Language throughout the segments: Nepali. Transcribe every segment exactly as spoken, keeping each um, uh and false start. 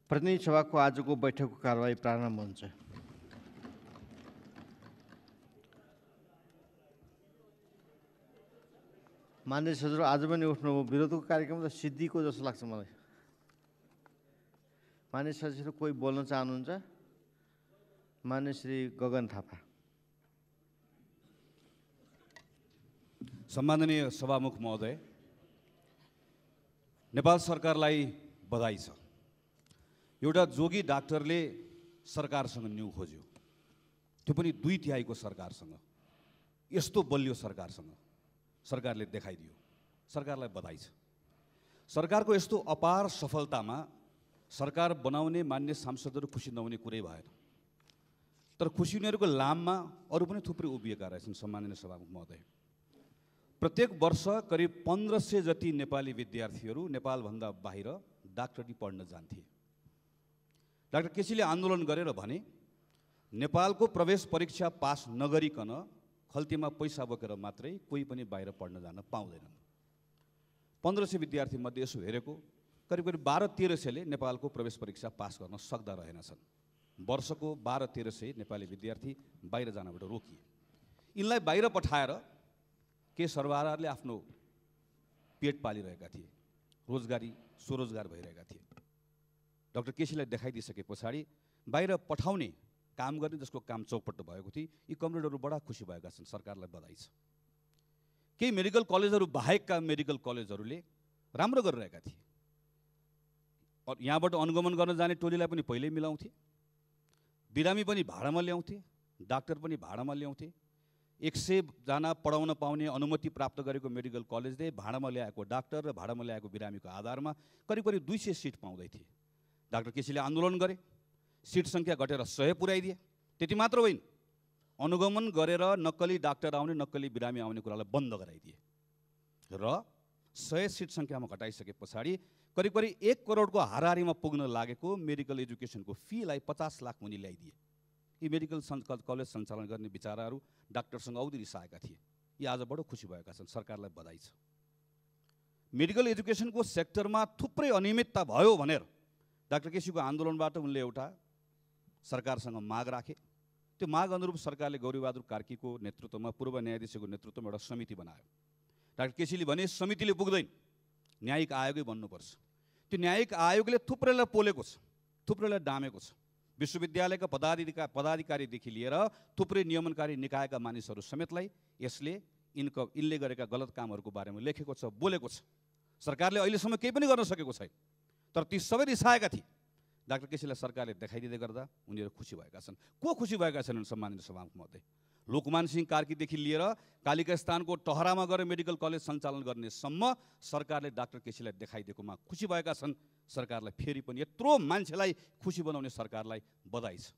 प्रतिनिधि सभाको आजको बैठकको कारबाही प्रारम्भ हुन्छ। मान्य सदस्य आज पनि उठ्नुभयो। विरोधको कार्यक्रम त सिद्धिको जस्तो लाग्छ मलाई। मान्य सदस्यहरू कोही बोल्न चाहनुहुन्छ? मान्य श्री गगन थापा। सम्माननीय सभामुख महोदय, नेपाल सरकारलाई बधाई छ। एउटा जोगी डाक्टरले सरकारसँग न्यु खोज्यो, त्यो पनि दुई तिहाईको सरकारसँग। यस्तो बलियो सरकारसँग सरकारले देखाइदियो। सरकारलाई बधाई छ। सरकारको यस्तो अपार सफलतामा सरकार बनाउने मान्य सांसदहरू खुसी नहुने कुरै भएन। तर खुसी हुनेहरूको लाममा अरू पनि थुप्रै उभिएका रहेछन्। सम्माननीय सभामुख महोदय, प्रत्येक वर्ष करिब पन्ध्र सय जति नेपाली विद्यार्थीहरू नेपालभन्दा बाहिर डाक्टरी पढ्न जान्थे। डाक्टर केसीले आन्दोलन गरेर भने नेपालको प्रवेश परीक्षा पास नगरिकन खल्तीमा पैसा बोकेर मात्रै कोही पनि बाहिर पढ्न जान पाउँदैनन्। पन्ध्र सय विद्यार्थी मध्ये यसो हेरेको करिब करिब बाह्र तेह्र सयले नेपालको प्रवेश परीक्षा पास गर्न सक्दा रहेनछन्। वर्षको बाह्र तेह्र सय नेपाली विद्यार्थी बाहिर जानबाट रोकिए। यिनलाई बाहिर पठाएर के सर्वहाराले आफ्नो पेट पालिरहेका थिए, रोजगारी स्वरोजगार भइरहेका थिए। डाक्टर केसीलाई देखाइदिइसके पछाडि बाहिर पठाउने काम गर्ने जसको काम चौपट्ट भएको थियो, यी कमरेडहरू बडा खुसी भएका छन्। सरकारलाई बधाई छ। केही मेडिकल कलेजहरू बाहेकका मेडिकल कलेजहरूले राम्रो गरिरहेका थिए। यहाँबाट अनुगमन गर्न जाने टोलीलाई पनि पहिल्यै मिलाउँथे, बिरामी पनि भाडामा ल्याउँथे, डाक्टर पनि भाडामा ल्याउँथे। एक सय जना पढाउन पाउने अनुमति प्राप्त गरेको मेडिकल कलेजले भाडामा ल्याएको डाक्टर र भाडामा ल्याएको बिरामीको आधारमा करिब करिब दुई सय सिट पाउँदै थिए। डाक्टर केसीले आन्दोलन गरे, सिट सङ्ख्या घटेर सय पुर्याइदिए। त्यति मात्र होइन, अनुगमन गरेर नक्कली डाक्टर आउने, नक्कली बिरामी आउने कुरालाई बन्द गराइदिए र सय सिट सङ्ख्यामा घटाइसके पछाडि करिब करिब एक करोडको हाराहारीमा पुग्न लागेको मेडिकल एजुकेसनको फीलाई पचास लाख मुनि ल्याइदिए। यी मेडिकल कलेज सञ्चालन गर्ने विचाराहरू डाक्टरसँग औधी रिसाएका थिए। यी आज बडो खुसी भएका छन्। सरकारलाई बधाई छ। मेडिकल एजुकेसनको सेक्टरमा थुप्रै अनियमितता भयो भनेर डाक्टर केसीको आन्दोलनबाट उनले एउटा सरकारसँग माग राखे। त्यो माग अनुरूप सरकारले गौरीबहादुर कार्कीको नेतृत्वमा, पूर्व न्यायाधीशको नेतृत्वमा एउटा समिति बनायो। डाक्टर केसीले भने समितिले पुग्दैन, न्यायिक आयोगै बन्नुपर्छ। त्यो न्यायिक आयोगले थुप्रैलाई पोलेको छ, थुप्रैलाई डामेको छ। विश्वविद्यालयका पदाधिकारी पदाधिकारीदेखि लिएर थुप्रै नियमनकारी निकायका मानिसहरू समेतलाई यसले यिनको यिनले गरेका गलत कामहरूको बारेमा लेखेको छ, बोलेको छ। सरकारले अहिलेसम्म केही पनि गर्न सकेको छैन। तर ती सबै रिसाएका थिए। डाक्टर केसीलाई सरकारले देखाइदिँदै गर्दा उनीहरू खुसी भएका छन्। को खुसी भएका छन्? सम्मानित सभामुख महोदय, लोकमान सिंह कार्कीदेखि लिएर कालिका स्थानको टहरामा गएर मेडिकल कलेज सञ्चालन गर्नेसम्म सरकारले डाक्टर केसीलाई देखाइदिएकोमा खुसी भएका छन्। सरकारलाई फेरि पनि यत्रो मान्छेलाई खुसी बनाउने सरकारलाई बधाई छ।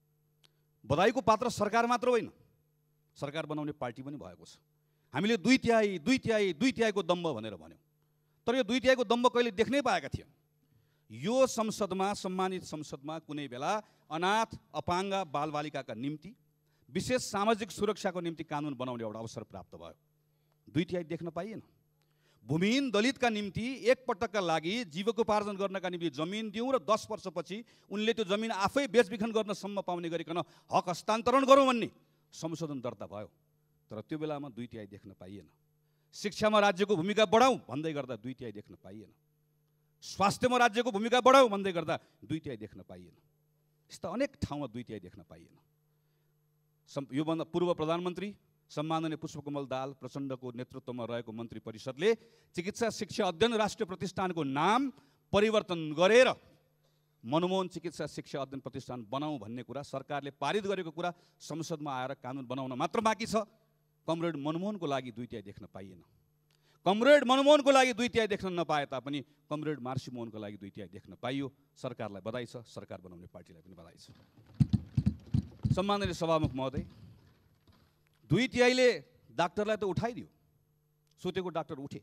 बधाईको पात्र सरकार मात्र होइन, सरकार बनाउने पार्टी पनि भएको छ। हामीले दुई तिहाई दुई तिहाई दुई तिहाईको दम्ब भनेर भन्यौँ, तर यो दुई तिहाईको दम्ब कहिले देख्नै पाएका थियौँ। यो संसदमा, सम्मानित संसदमा कुनै बेला अनाथ अपाङ्ग बालबालिकाका निम्ति विशेष सामाजिक सुरक्षाको निम्ति कानुन बनाउने एउटा अवसर प्राप्त भयो। दुई तिहाई देख्न पाइएन। भूमिहीन दलितका निम्ति एक पटकका लागि जीविकोपार्जन गर्नका निम्ति जमिन दिउँ र दस वर्षपछि उनले त्यो जमिन आफै बेचबिखन गर्नसम्म पाउने गरिकन हक हस्तान्तरण गरौँ भन्ने संशोधन दर्ता भयो। तर त्यो बेलामा दुई तिहाई देख्न पाइएन। शिक्षामा राज्यको भूमिका बढाउँ भन्दै गर्दा दुई तिहाई देख्न पाइएन। स्वास्थ्यमा राज्यको भूमिका बढाउँ भन्दै गर्दा दुई तिहाई देख्न पाइएन। यस्ता अनेक ठाउँमा दुई तिहाई देख्न पाइएन। योभन्दा पूर्व प्रधानमन्त्री सम्माननीय पुष्पकमल दाहाल प्रचण्डको नेतृत्वमा रहेको मन्त्री परिषदले चिकित्सा शिक्षा अध्ययन राष्ट्रिय प्रतिष्ठानको नाम परिवर्तन गरेर मनमोहन चिकित्सा शिक्षा अध्ययन प्रतिष्ठान बनाऊ भन्ने कुरा सरकारले पारित गरेको कुरा संसदमा आएर कानुन बनाउन मात्र बाँकी छ। कमरेड मनमोहनको लागि दुई तिहाई देख्न पाइएन। कमरेड मनमोहनको लागि दुई तिहाई देख्न नपाए तापनि कमरेड मार्सी मोहनको लागि दुई तिहाई देख्न पाइयो। सरकारलाई बधाई छ। सरकार बनाउने पार्टीलाई पनि बधाई छ। सम्माननीय सभामुख महोदय, दुई तिहाईले डाक्टरलाई त उठाइदियो, सुतेको डाक्टर उठे।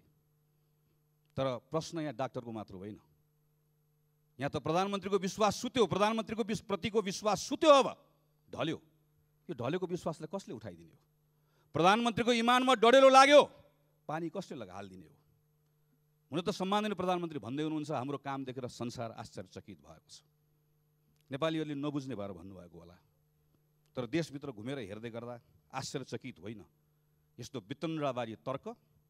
तर प्रश्न यहाँ डाक्टरको मात्र होइन, यहाँ त प्रधानमन्त्रीको विश्वास सुत्यो, प्रधानमन्त्रीको प्रतिको विश्वास सुत्यो, अब ढल्यो। यो ढलेको विश्वासलाई कसले उठाइदिने हो? प्रधानमन्त्रीको इमानमा डढेलो लाग्यो, पानी कसले लगा हालिदिने हो? हुन त सम्माननीय प्रधानमन्त्री भन्दै हुनुहुन्छ हाम्रो काम देखेर संसार आश्चर्यचकित भएको छ। नेपालीहरूले नबुझ्ने भएर भन्नुभएको होला, तर देशभित्र घुमेर हेर्दै गर्दा आश्चर्यचकित होइन, यस्तो वितन्द्रवादी तर्क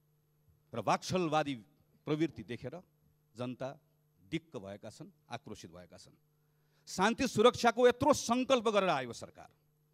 र वाक्छलवादी प्रवृत्ति देखेर जनता दिक्क भएका छन्, आक्रोशित भएका छन्। शान्ति सुरक्षाको यत्रो सङ्कल्प गरेर आयो सरकार,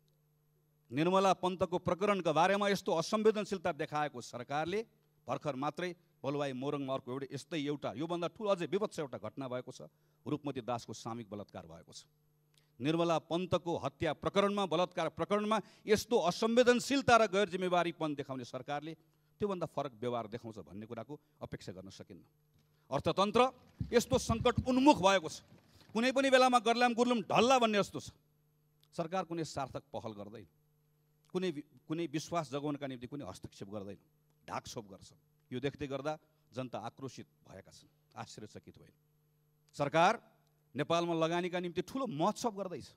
निर्मला पन्तको प्रकरणका बारेमा यस्तो असंवेदनशीलता देखाएको सरकारले भर्खर मात्रै बलुवाई मोरङमा अर्को एउटा यस्तै एउटा योभन्दा ठुलो अझै विभत्स एउटा घटना भएको छ, रूपमती दासको सामूहिक बलात्कार भएको छ। निर्मला पन्तको हत्या प्रकरणमा, बलात्कार प्रकरणमा यस्तो असंवेदनशीलता र गैर जिम्मेवारीपन देखाउने सरकारले त्योभन्दा फरक व्यवहार देखाउँछ भन्ने कुराको अपेक्षा गर्न सकिन्न। अर्थतन्त्र यस्तो सङ्कट उन्मुख भएको छ, कुनै पनि बेलामा गर्लाम गुर्लुम ढल्ला भन्ने जस्तो छ। सरकार कुनै सार्थक पहल गर्दैन, कुनै कुनै विश्वास जगाउनका निम्ति कुनै हस्तक्षेप गर्दैन, ढाकछोप गर्छ। यो देख्दै गर्दा जनता आक्रोशित भएका छन्, आश्चर्यचकित भए। सरकार नेपालमा लगानीका निम्ति ठुलो महोत्सव गर्दैछ,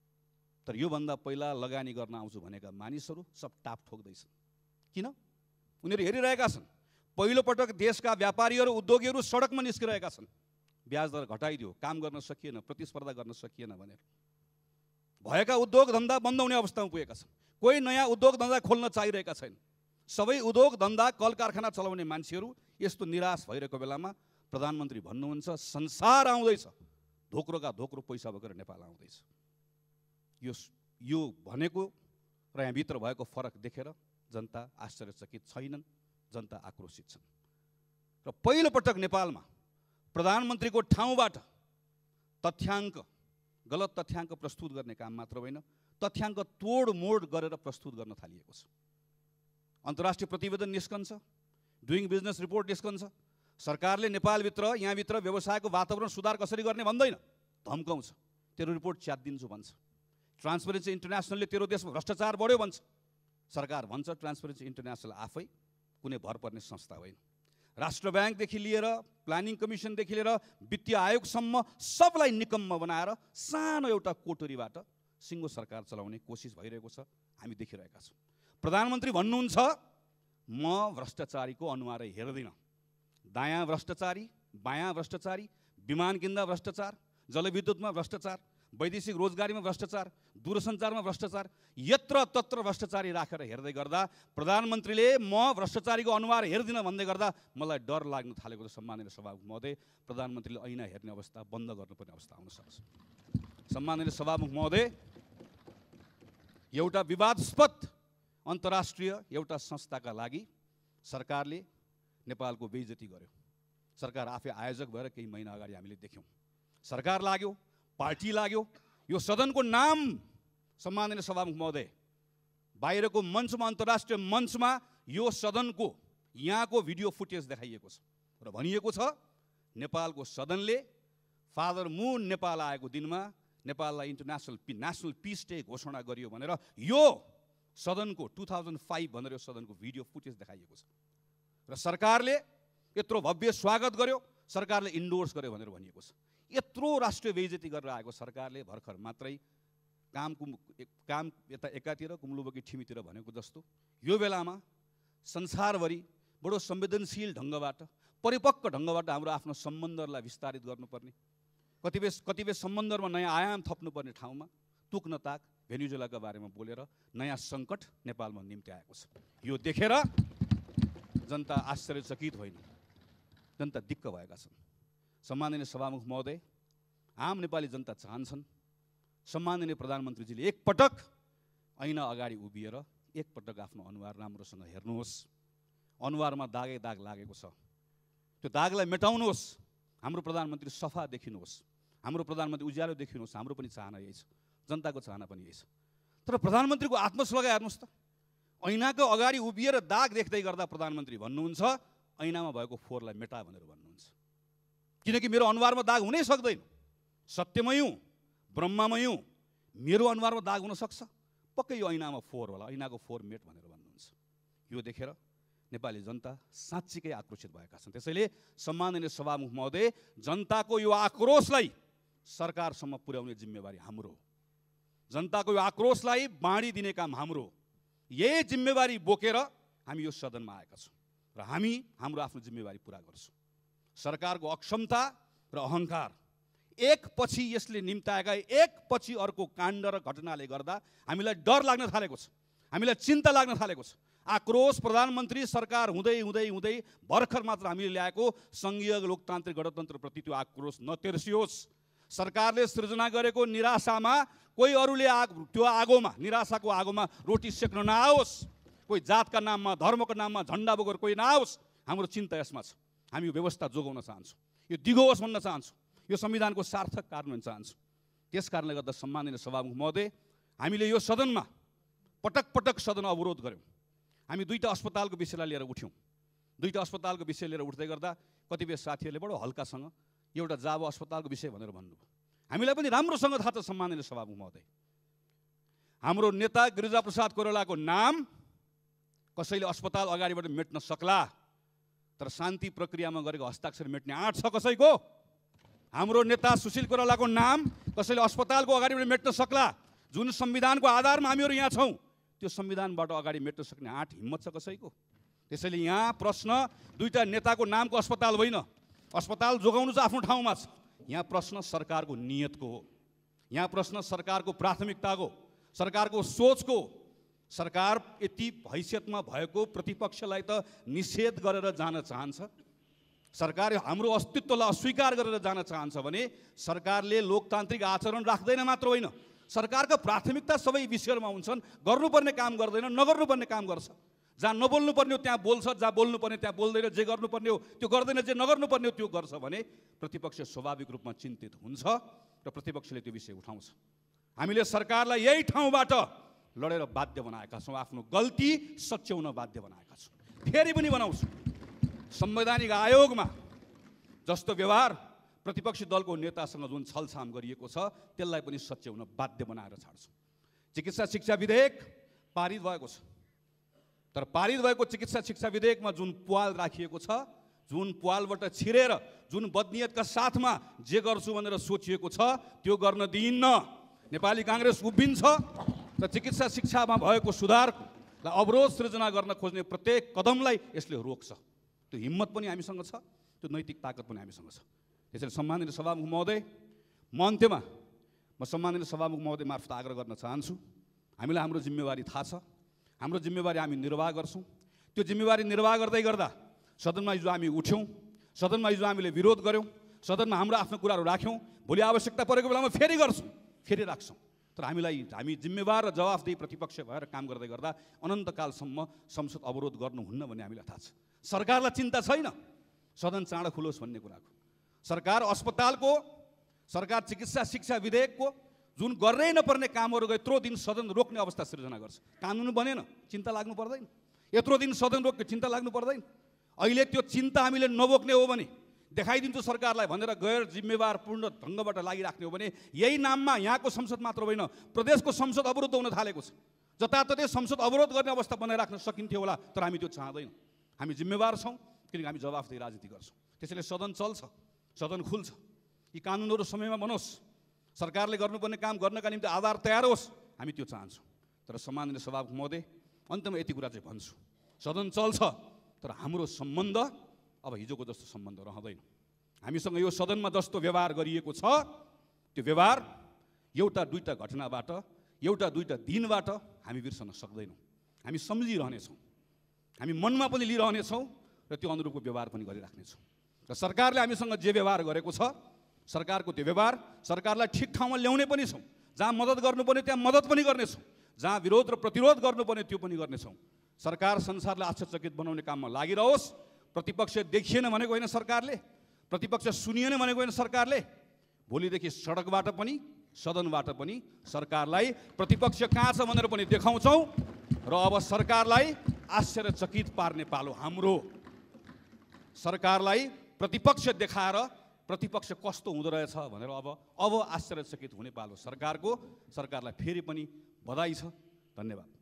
तर योभन्दा पहिला लगानी गर्न आउँछु भनेका मानिसहरू सब टाप ठोक्दैछन्। किन? उनीहरू हेरिरहेका छन् पहिलो पटक देशका व्यापारीहरू उद्योगीहरू सडकमा निस्किरहेका छन्। ब्याज दर घटाइदियो, काम गर्न सकिएन, प्रतिस्पर्धा गर्न सकिएन भनेर भएका उद्योग धन्दा बन्द हुने अवस्थामा पुगेका छन्। कोही नयाँ उद्योग धन्दा खोल्न चाहिरहेका छैन। सबै उद्योग धन्दा कल कारखाना चलाउने मान्छेहरू यस्तो निराश भइरहेको बेलामा प्रधानमन्त्री भन्नुहुन्छ संसार आउँदैछ, धोक्रोका धोक्रो पैसा बोकेर नेपाल आउँदैछ। यो यो भनेको र यहाँभित्र भएको फरक देखेर जनता आश्चर्यचकित छैनन्, जनता आक्रोशित छन्। र पहिलो पटक नेपालमा प्रधानमन्त्रीको ठाउँबाट तथ्याङ्क, गलत तथ्याङ्क प्रस्तुत गर्ने काम मात्र होइन, तथ्याङ्क तोडमोड गरेर प्रस्तुत गर्न थालिएको छ। अन्तर्राष्ट्रिय प्रतिवेदन निस्कन्छ, डुइङ बिजनेस रिपोर्ट निस्कन्छ, सरकारले नेपालभित्र यहाँभित्र व्यवसायको वातावरण सुधार कसरी गर्ने भन्दैन, धम्काउँछ। तेरो रिपोर्ट च्यातिदिन्छु भन्छ। ट्रान्सपरेन्सी इन्टरनेसनलले तेरो देशमा भ्रष्टाचार बढ्यो भन्छ। सरकार भन्छ ट्रान्सपरेन्सी इन्टरनेसनल आफै कुनै भर पर्ने संस्था होइन। राष्ट्र ब्याङ्कदेखि लिएर प्लानिङ कमिसनदेखि लिएर वित्तीय आयोगसम्म सबलाई निकम्म बनाएर सानो एउटा कोठरीबाट सिङ्गो सरकार चलाउने कोसिस भइरहेको छ, हामी देखिरहेका छौँ। प्रधानमन्त्री भन्नुहुन्छ म भ्रष्टाचारीको अनुहारै हेर्दिनँ। दायाँ भ्रष्टाचारी, बायाँ भ्रष्टाचारी, विमान किन्दा भ्रष्टाचार, जलविद्युतमा भ्रष्टाचार, वैदेशिक रोजगारीमा भ्रष्टाचार, दूरसञ्चारमा भ्रष्टाचार, यत्र तत्र भ्रष्टाचारी राखेर हेर्दै गर्दा प्रधानमन्त्रीले म भ्रष्टाचारीको अनुहार हेर्दिनँ भन्दै गर्दा मलाई डर लाग्न थालेको छ। सम्माननीय सभामुख महोदय, प्रधानमन्त्रीले ऐना हेर्ने अवस्था बन्द गर्नुपर्ने अवस्था आउन सक्छ। सम्माननीय सभामुख महोदय, एउटा विवादास्पद अन्तर्राष्ट्रिय एउटा संस्थाका लागि सरकारले नेपालको बेइज्जती गर्यो। सरकार आफै आयोजक भएर केही महिना अगाडि हामीले देख्यौँ। सरकार लाग्यो, पार्टी लाग्यो, यो सदनको नाम सम्माननीय सभामुख महोदय बाहिरको मञ्चमा, अन्तर्राष्ट्रिय मञ्चमा यो सदनको यहाँको भिडियो फुटेज देखाइएको छ र भनिएको छ नेपालको सदनले फादर मुन नेपाल आएको दिनमा नेपाललाई इन्टरनेसनल पी नेसनल पिस डे घोषणा गरियो भनेर यो सदनको टु थाउजन्ड फाइभ भनेर यो सदनको भिडियो फुटेज देखाइएको छ र सरकारले यत्रो भव्य स्वागत गर्यो, सरकारले इन्डोर्स गर्यो भनेर भनिएको छ। यत्रो राष्ट्रिय बेइज्जती गरेर आएको सरकारले भर्खर मात्रै काम कुम काम यता एकातिर कुम्लुबकी ठिमीतिर भनेको जस्तो यो बेलामा संसारभरि बडो संवेदनशील ढङ्गबाट, परिपक्व ढङ्गबाट हाम्रो आफ्नो सम्बन्धहरूलाई विस्तारित गर्नुपर्ने, कतिपय कतिपय सम्बन्धहरूमा नयाँ आयाम थप्नुपर्ने ठाउँमा तुक नताक भेनेजुएलाका बारेमा बोलेर नयाँ सङ्कट नेपालमा निम्ति आएको छ। यो देखेर जनता आश्चर्यचकित होइन, जनता दिक्क भएका छन्। सम्माननीय सभामुख महोदय, आम नेपाली जनता चाहन्छन् सम्माननीय प्रधानमन्त्रीजीले एकपटक ऐना अगाडि उभिएर एकपटक आफ्नो अनुहार राम्रोसँग हेर्नुहोस्। अनुहारमा दागै दाग लागेको छ, त्यो दागलाई मेटाउनुहोस्। हाम्रो प्रधानमन्त्री सफा देखिनुहोस्, हाम्रो प्रधानमन्त्री उज्यालो देखिनुहोस्। हाम्रो पनि चाहना यही छ, जनताको चाहना पनि यही छ। तर प्रधानमन्त्रीको आत्मस लगाइ हेर्नुहोस् त, ऐनाको अगाडि उभिएर दाग देख्दै गर्दा प्रधानमन्त्री भन्नुहुन्छ ऐनामा भएको फोहोरलाई मेटा भनेर भन्नुहुन्छ। किनकि मेरो अनुहारमा दाग हुनै सक्दैन, सत्यमै हुँ, ब्रह्ममै हुँ, मेरो अनुहारमा दाग हुन सक्छ, पक्कै यो ऐनामा फोहोर होला, ऐनाको फोहोर मेट भनेर भन्नुहुन्छ। यो देखेर नेपाली जनता साँच्चीकै आक्रोशित भएका छन्। त्यसैले सम्माननीय सभामुख महोदय, जनताको यो आक्रोशलाई सरकारसम्म पुर्याउने जिम्मेवारी हाम्रो हो। जनताको यो आक्रोशलाई बाँडिदिने काम हाम्रो हो। यही जिम्मेवारी बोकेर हामी यो सदनमा आएका छौँ र हामी हाम्रो आफ्नो जिम्मेवारी पुरा गर्छौँ। सरकारको अक्षमता र अहङ्कार एकपछि यसले निम्ताएका एकपछि अर्को काण्ड र घटनाले गर्दा हामीलाई डर लाग्न थालेको छ, हामीलाई चिन्ता लाग्न थालेको छ। आक्रोश प्रधानमन्त्री सरकार हुँदै हुँदै हुँदै भर्खर मात्र हामीले ल्याएको सङ्घीय लोकतान्त्रिक गणतन्त्रप्रति त्यो आक्रोश नतेर्सियोस्। सरकारले सृजना गरेको निराशामा कोही अरूले आग त्यो आगोमा निराशाको आगोमा रोटी सेक्न नआओस्, कोही जातका नाममा धर्मको नाममा झन्डा बोकेर कोही नआओस्। हाम्रो चिन्ता यसमा छ। हामी यो व्यवस्था जोगाउन चाहन्छौँ, यो दिगोस् भन्न चाहन्छौँ, यो संविधानको सार्थक कार्यान्वयन चाहन्छौँ। त्यस कारणले गर्दा सम्माननीय सभामुख महोदय, हामीले यो सदनमा पटक पटक सदन अवरोध गऱ्यौँ। हामी दुईवटा अस्पतालको विषयलाई लिएर उठ्यौँ। दुईवटा अस्पतालको विषय लिएर उठ्दै गर्दा कतिपय साथीहरूले बडो हल्कासँग एउटा जाबो अस्पतालको विषय भनेर भन्नुभयो। हामीलाई पनि राम्रोसँग थाहा छ सम्माननीय सभामुख महोदय, हाम्रो नेता गिरिजाप्रसाद कोइरालाको नाम कसैले अस्पताल अगाडिबाट मेट्न सक्ला, तर शान्ति प्रक्रियामा गरेको हस्ताक्षर मेट्ने आँट छ कसैको? हाम्रो नेता सुशील कोइरालाको नाम कसैले अस्पतालको अगाडिबाट मेट्न सक्ला? जुन संविधानको आधारमा हामीहरू यहाँ छौँ त्यो संविधानबाट अगाडि मेट्न सक्ने आँट हिम्मत छ कसैको? त्यसैले यहाँ प्रश्न दुईटा नेताको नामको अस्पताल होइन, अस्पताल जोगाउनु चाहिँ आफ्नो ठाउँमा छ। यहाँ प्रश्न सरकारको नियतको हो, यहाँ प्रश्न सरकारको प्राथमिकताको, सरकारको सोचको। सरकार यति हैसियतमा भएको प्रतिपक्षलाई त निषेध गरेर जान चाहन्छ, सरकार हाम्रो अस्तित्वलाई अस्वीकार गरेर जान चाहन्छ भने सरकारले लोकतान्त्रिक आचरण राख्दैन मात्र होइन, सरकारका प्राथमिकता सबै विषयमा हुन्छन्। गर्नुपर्ने काम गर्दैन, नगर्नुपर्ने काम गर्छ। जहाँ नबोल्नुपर्ने हो त्यहाँ बोल्छ, जहाँ बोल्नुपर्ने त्यहाँ बोल्दैन, जे गर्नुपर्ने हो त्यो गर्दैन, जे नगर्नुपर्ने हो त्यो गर्छ भने प्रतिपक्ष स्वाभाविक रूपमा चिन्तित हुन्छ र प्रतिपक्षले त्यो विषय उठाउँछ। हामीले सरकारलाई यही ठाउँबाट लडेर बाध्य बनाएका छौँ, आफ्नो गल्ती सच्याउन बाध्य बनाएका छौँ। फेरि पनि बनाउँछौँ। संवैधानिक आयोगमा जस्तो व्यवहार प्रतिपक्षी दलको नेतासँग जुन छलछाम गरिएको छ त्यसलाई पनि सच्याउन बाध्य बनाएर छाड्छौँ। चिकित्सा शिक्षा विधेयक पारित भएको छ, तर पारित भएको चिकित्सा शिक्षा विधेयकमा जुन पुवाल राखिएको छ, जुन पुवालबाट छिरेर जुन बदनियतका साथमा जे गर्छु भनेर सोचिएको छ त्यो गर्न दिइन्न। नेपाली काङ्ग्रेस उभिन्छ र चिकित्सा शिक्षामा भएको सुधारलाई अवरोध सृजना गर्न खोज्ने प्रत्येक कदमलाई यसले रोक्छ। त्यो हिम्मत पनि हामीसँग छ, त्यो नैतिक ताकत पनि हामीसँग छ। त्यसैले सम्माननीय सभामुख महोदय, म अन्त्यमा म सम्माननीय सभामुख महोदय मार्फत आग्रह गर्न चाहन्छु, हामीलाई हाम्रो जिम्मेवारी थाहा छ, हाम्रो जिम्मेवारी हामी निर्वाह गर्छौँ। त्यो जिम्मेवारी निर्वाह गर्दै गर्दा सदनमा हिजो हामी उठ्यौँ, सदनमा हिजो हामीले विरोध गऱ्यौँ, सदनमा हाम्रो आफ्नो कुराहरू राख्यौँ, भोलि आवश्यकता परेको बेलामा फेरि गर्छौँ, फेरि राख्छौँ। तर हामीलाई हामी जिम्मेवार र जवाफदेही प्रतिपक्ष भएर काम गर्दै गर्दा अनन्तकालसम्म संसद अवरोध गर्नुहुन्न भन्ने हामीलाई थाहा छ। सरकारलाई चिन्ता छैन सदन चाँडो खुलोस् भन्ने कुराको। सरकार अस्पतालको, सरकार चिकित्सा शिक्षा विधेयकको जुन गर्नै नपर्ने कामहरू यत्रो दिन सदन रोक्ने अवस्था सृजना गर्छ। कानुन बनेन, चिन्ता लाग्नु पर्दैन। यत्रो दिन सदन रोक्यो, चिन्ता लाग्नु पर्दैन। अहिले त्यो चिन्ता हामीले नबोक्ने हो भने, देखाइदिन्छु सरकारलाई भनेर गैर जिम्मेवारपूर्ण ढङ्गबाट लागिराख्ने हो भने यही नाममा यहाँको संसद मात्र होइन प्रदेशको संसद अवरुद्ध हुन थालेको छ। जताततै संसद अवरोध गर्ने अवस्था बनाइराख्न सकिन्थ्यो होला, तर हामी त्यो चाहँदैनौँ। हामी जिम्मेवार छौँ किनकि हामी जवाफदेही राजनीति गर्छौँ। त्यसैले सदन चल्छ, सदन खुल्छ, यी कानुनहरू समयमा बनोस्, सरकारले गर्नुपर्ने काम गर्नका निम्ति आधार तयार होस्, हामी त्यो चाहन्छौँ। तर सम्माननीय सभामुख महोदय, अन्त्यमा यति कुरा चाहिँ भन्छु, सदन चल्छ तर हाम्रो सम्बन्ध अब हिजोको जस्तो सम्बन्ध रहँदैन। हामीसँग यो सदनमा जस्तो व्यवहार गरिएको छ त्यो व्यवहार एउटा दुईटा घटनाबाट, एउटा दुईटा दिनबाट हामी बिर्सन सक्दैनौँ। हामी सम्झिरहनेछौँ, हामी मनमा पनि लिइरहनेछौँ र त्यो अनुरूपको व्यवहार पनि गरिराख्नेछौँ। र सरकारले हामीसँग जे व्यवहार गरेको छ, सरकारको त्यो व्यवहार सरकारलाई ठिक ठाउँमा ल्याउने पनि छौँ। जहाँ मद्दत गर्नुपर्ने त्यहाँ मद्दत पनि गर्नेछौँ, जहाँ विरोध र प्रतिरोध गर्नुपर्ने त्यो पनि गर्नेछौँ। सरकार संसारलाई आश्चर्यचकित बनाउने काममा लागिरहोस्। प्रतिपक्ष देखिएन भनेको होइन सरकारले, प्रतिपक्ष सुनिएन भनेको होइन सरकारले। भोलिदेखि सडकबाट पनि सदनबाट पनि सरकारलाई प्रतिपक्ष कहाँ छ भनेर पनि देखाउँछौँ र अब सरकारलाई आश्चर्यचकित पार्ने पालो हाम्रो। सरकारलाई प्रतिपक्ष देखाएर प्रतिपक्ष कस्तो हुँदो रहेछ भनेर अब अब आश्चर्यचकित हुने पालो सरकारको। सरकारलाई फेरि पनि बधाई छ। धन्यवाद।